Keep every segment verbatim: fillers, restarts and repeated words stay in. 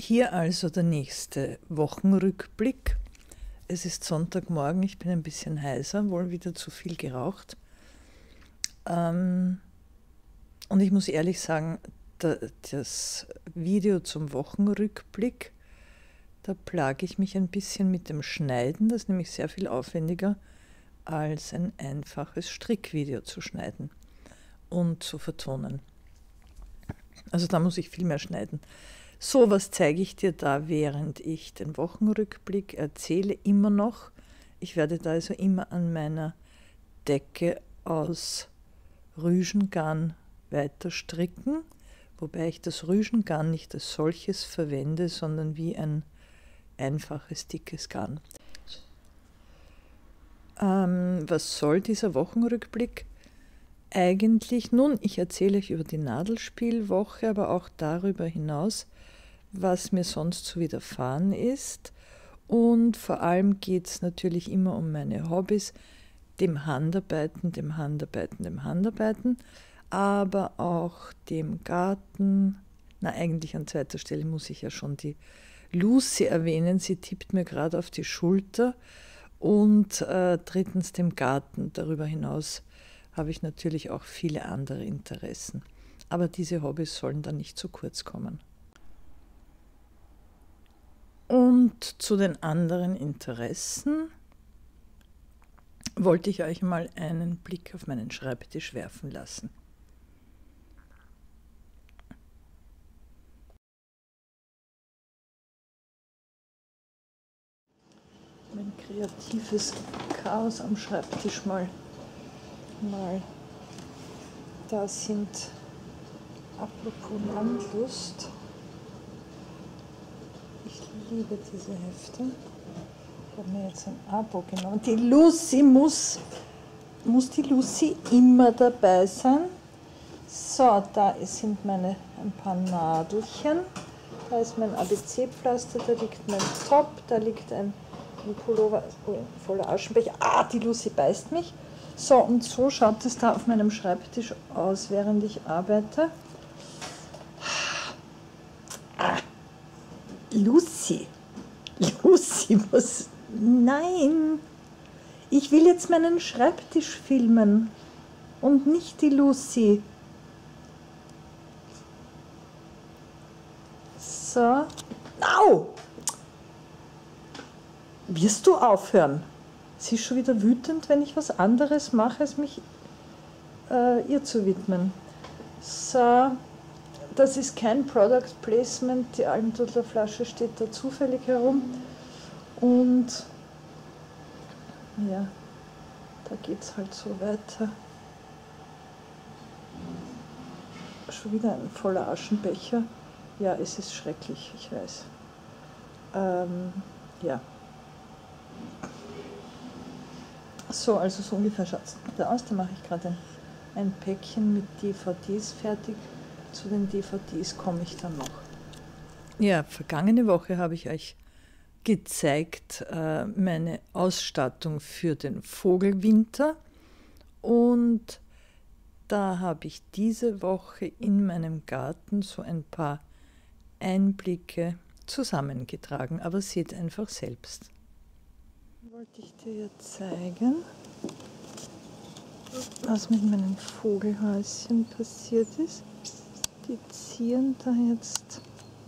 Hier also der nächste Wochenrückblick. Es ist Sonntagmorgen, ich bin ein bisschen heiser, wohl wieder zu viel geraucht. Ähm, und ich muss ehrlich sagen, da, das Video zum Wochenrückblick, da plage ich mich ein bisschen mit dem Schneiden. Das ist nämlich sehr viel aufwendiger, als ein einfaches Strickvideo zu schneiden und zu vertonen. Also da muss ich viel mehr schneiden. So, was zeige ich dir da, während ich den Wochenrückblick erzähle? Immer noch. Ich werde da also immer an meiner Decke aus Rüschengarn weiter stricken, wobei ich das Rüschengarn nicht als solches verwende, sondern wie ein einfaches, dickes Garn. Ähm, was soll dieser Wochenrückblick eigentlich? Nun, ich erzähle euch über die Nadelspielwoche, aber auch darüber hinaus, was mir sonst so widerfahren ist. Und vor allem geht es natürlich immer um meine Hobbys, dem Handarbeiten, dem Handarbeiten, dem Handarbeiten, aber auch dem Garten. Na, eigentlich an zweiter Stelle muss ich ja schon die Lucy erwähnen, sie tippt mir gerade auf die Schulter. Und äh, drittens dem Garten. Darüber hinaus habe ich natürlich auch viele andere Interessen. Aber diese Hobbys sollen dann nicht zu kurz kommen. Und zu den anderen Interessen wollte ich euch mal einen Blick auf meinen Schreibtisch werfen lassen. Mein kreatives Chaos am Schreibtisch mal, mal da sind. Apropos Landlust. Ich liebe diese Hefte. Ich habe mir jetzt ein Abo genommen. Die Lucy muss, muss die Lucy immer dabei sein. So, da sind meine ein paar Nadelchen. Da ist mein A B C-Pflaster, da liegt mein Top, da liegt ein, ein Pullover oh, voller Aschenbecher. Ah, die Lucy beißt mich. So, und so schaut es da auf meinem Schreibtisch aus, während ich arbeite. Ah. Lucy, Lucy, was? Nein, ich will jetzt meinen Schreibtisch filmen und nicht die Lucy. So, au! Wirst du aufhören? Sie ist schon wieder wütend, wenn ich was anderes mache, als mich äh, ihr zu widmen. So. Das ist kein Product Placement, die Almdudler Flasche steht da zufällig herum. Und ja, da geht es halt so weiter. Schon wieder ein voller Aschenbecher. Ja, es ist schrecklich, ich weiß. Ähm, ja. So, also so ungefähr schaut es da aus. Da mache ich gerade ein, ein Päckchen mit D V Ds fertig. Zu den D V Ds komme ich dann noch. Ja, vergangene Woche habe ich euch gezeigt, äh, meine Ausstattung für den Vogelwinter. Und da habe ich diese Woche in meinem Garten so ein paar Einblicke zusammengetragen. Aber seht einfach selbst. Wollte ich dir jetzt zeigen, was mit meinen Vogelhäuschen passiert ist. Die ziehen da jetzt,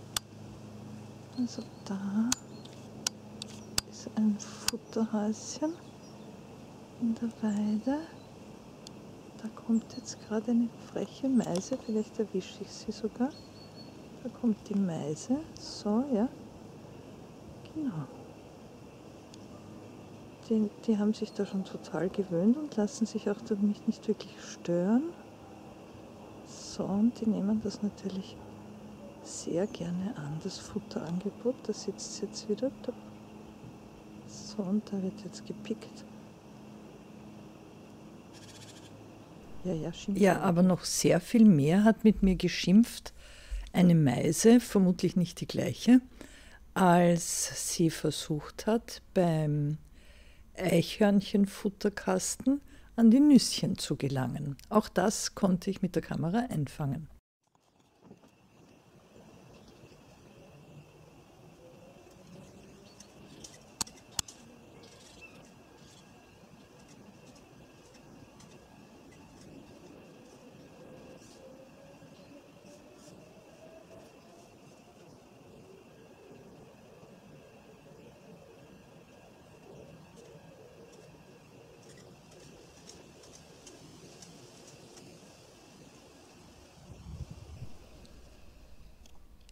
also da ist ein Futterhäuschen in der Weide. Da kommt jetzt gerade eine freche Meise, vielleicht erwische ich sie sogar. Da kommt die Meise, so, ja, genau. Die, die haben sich da schon total gewöhnt und lassen sich auch durch mich nicht wirklich stören. So, und die nehmen das natürlich sehr gerne an, das Futterangebot. Da sitzt sie jetzt wieder. So, und da wird jetzt gepickt. Ja, ja, schimpft. Ja, aber noch sehr viel mehr hat mit mir geschimpft eine Meise, vermutlich nicht die gleiche, als sie versucht hat, beim Eichhörnchenfutterkasten an die Nüsschen zu gelangen. Auch das konnte ich mit der Kamera einfangen.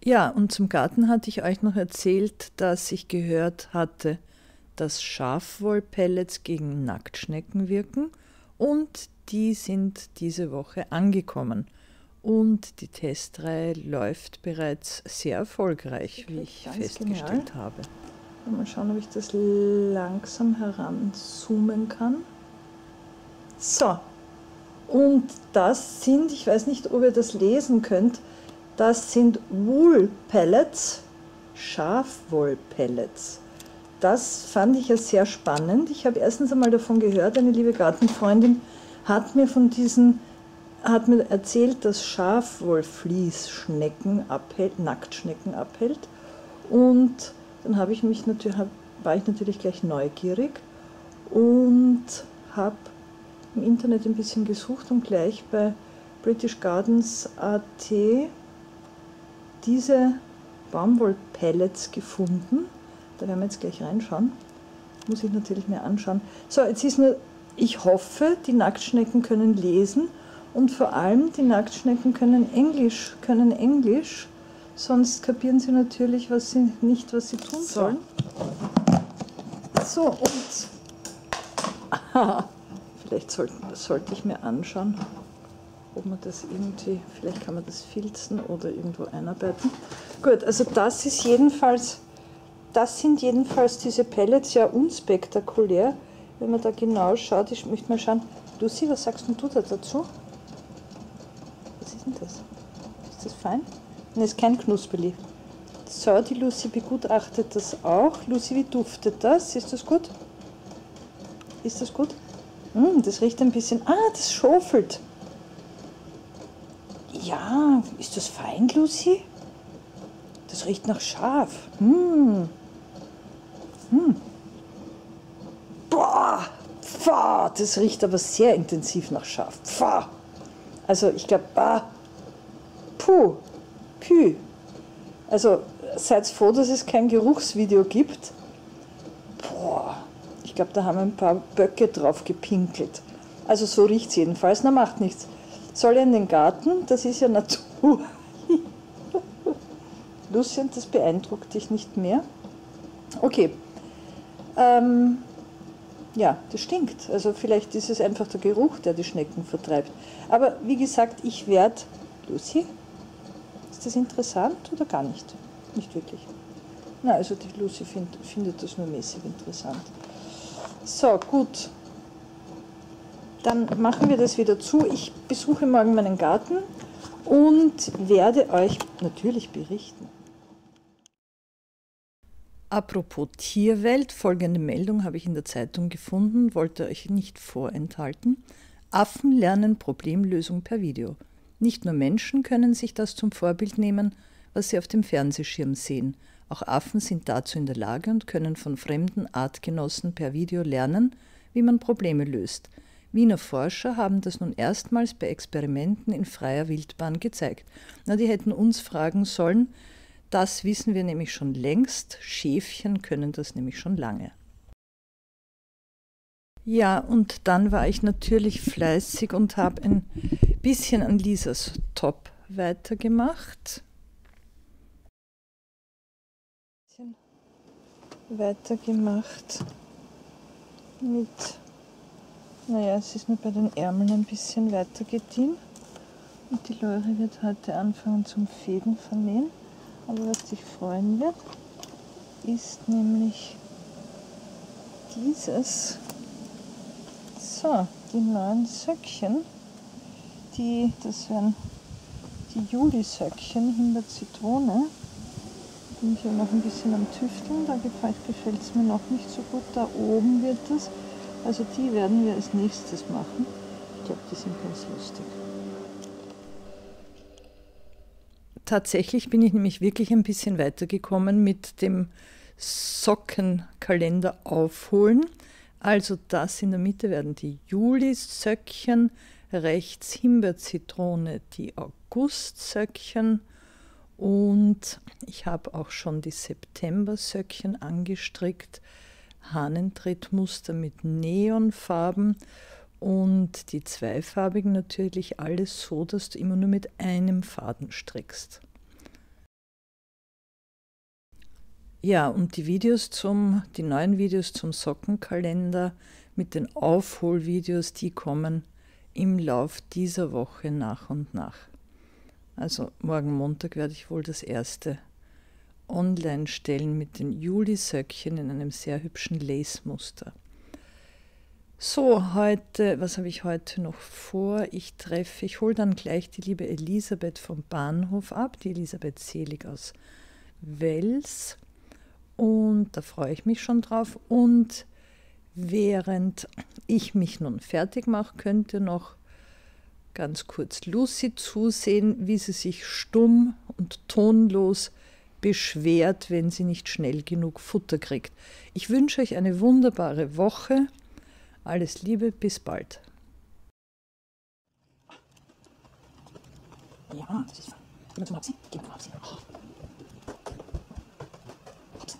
Ja, und zum Garten hatte ich euch noch erzählt, dass ich gehört hatte, dass Schafwollpellets gegen Nacktschnecken wirken und die sind diese Woche angekommen. Und die Testreihe läuft bereits sehr erfolgreich, wie ich festgestellt habe. Mal schauen, ob ich das langsam heranzoomen kann. So, und das sind, ich weiß nicht, ob ihr das lesen könnt, das sind Wool Pellets, Schafwollpellets. Das fand ich ja sehr spannend. Ich habe erstens einmal davon gehört, eine liebe Gartenfreundin hat mir von diesen, hat mir erzählt, dass Schafwollvlies Schnecken abhält, Nacktschnecken abhält. Und dann habe ich mich natürlich, war ich natürlich gleich neugierig und habe im Internet ein bisschen gesucht und gleich bei British Gardens Punkt a t diese Baumwollpellets gefunden. Da werden wir jetzt gleich reinschauen. Muss ich natürlich mir anschauen. So, jetzt ist nur, ich hoffe, die Nacktschnecken können lesen und vor allem die Nacktschnecken können Englisch, können Englisch, sonst kapieren sie natürlich was sie, nicht, was sie tun So. sollen. So, und aha, vielleicht sollte, sollte ich mir anschauen, ob man das irgendwie, vielleicht kann man das filzen oder irgendwo einarbeiten. Gut, also das ist jedenfalls, das sind jedenfalls diese Pellets, ja unspektakulär, wenn man da genau schaut. Ich möchte mal schauen, Lucy, was sagst denn du da dazu? Was ist denn das? Ist das fein? Nein, ist kein Knusperli. So, die Lucy begutachtet das auch. Lucy, wie duftet das? Ist das gut? Ist das gut? Mm, das riecht ein bisschen, ah, das schofelt. Ja, ist das fein, Lucy? Das riecht nach Schaf. Hm. Hm. Boah, pfah, das riecht aber sehr intensiv nach Schaf. Pfah. Also ich glaube, ah, puh, pü. Also seid froh, dass es kein Geruchsvideo gibt. Boah, ich glaube, da haben ein paar Böcke drauf gepinkelt. Also so riecht es jedenfalls. Na, macht nichts. Soll er in den Garten? Das ist ja Natur. Lucien, das beeindruckt dich nicht mehr? Okay. Ähm, ja, das stinkt. Also vielleicht ist es einfach der Geruch, der die Schnecken vertreibt. Aber wie gesagt, ich werde... Lucy, ist das interessant oder gar nicht? Nicht wirklich. Na, also die Lucy find, findet das nur mäßig interessant. So, gut. Dann machen wir das wieder zu. Ich besuche morgen meinen Garten und werde euch natürlich berichten. Apropos Tierwelt, folgende Meldung habe ich in der Zeitung gefunden, wollte euch nicht vorenthalten. Affen lernen Problemlösung per Video. Nicht nur Menschen können sich das zum Vorbild nehmen, was sie auf dem Fernsehschirm sehen. Auch Affen sind dazu in der Lage und können von fremden Artgenossen per Video lernen, wie man Probleme löst. Wiener Forscher haben das nun erstmals bei Experimenten in freier Wildbahn gezeigt. Na, die hätten uns fragen sollen, das wissen wir nämlich schon längst, Schäfchen können das nämlich schon lange. Ja, und dann war ich natürlich fleißig und habe ein bisschen an Lisas Top weitergemacht. Weitergemacht mit, naja, es ist mir bei den Ärmeln ein bisschen weitergedient. Und die Lore wird heute anfangen zum Fäden vernähen. Aber was dich freuen wird, ist nämlich dieses. So, die neuen Söckchen, die, das wären die Juli-Söckchen, Himbeer-Zitrone. Bin ich ja noch ein bisschen am Tüfteln, da gefällt es mir noch nicht so gut. Da oben wird das, also die werden wir als nächstes machen. Ich glaube, die sind ganz lustig. Tatsächlich bin ich nämlich wirklich ein bisschen weitergekommen mit dem Sockenkalender aufholen. Also das in der Mitte werden die Juli-Söckchen, rechts Himbeer-Zitrone, die August-Söckchen und ich habe auch schon die September-Söckchen angestrickt, Hahnentrittmuster mit Neonfarben und die zweifarbigen natürlich alles so, dass du immer nur mit einem Faden strickst. Ja, und die Videos zum, die neuen Videos zum Sockenkalender mit den Aufholvideos, die kommen im Lauf dieser Woche nach und nach. Also morgen Montag werde ich wohl das erste online stellen mit den Juli-Söckchen in einem sehr hübschen Lace-Muster. So, heute, was habe ich heute noch vor? Ich treffe, ich hole dann gleich die liebe Elisabeth vom Bahnhof ab, die Elisabeth Selig aus Wels. Und da freue ich mich schon drauf. Und während ich mich nun fertig mache, könnte noch ganz kurz Lucy zusehen, wie sie sich stumm und tonlos beschwert, wenn sie nicht schnell genug Futter kriegt. Ich wünsche euch eine wunderbare Woche. Alles Liebe, bis bald. Ja, das ist fein. Gib mir zum Hopsi. Gib mir zum Hopsi. Oh. Hopsi.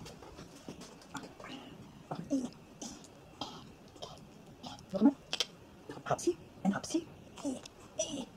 Okay. Warum? Hopsi. Ein Hopsi.